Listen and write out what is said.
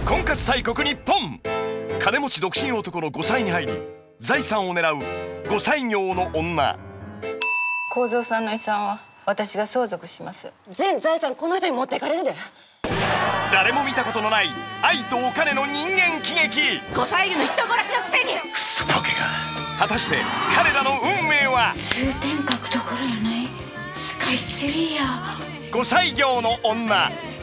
婚活大国日本。金持ち独身男の5歳に入り財産を狙う5歳業の女。 幸三さんの遺産は私が相続します。 全財産この人に持っていかれるで。 誰も見たことのない愛とお金の人間喜劇。 5歳の人殺しのくせに。 クソボケが。果たして彼らの運命は。 通天閣どころやない、スカイツリーや。 5歳業の女。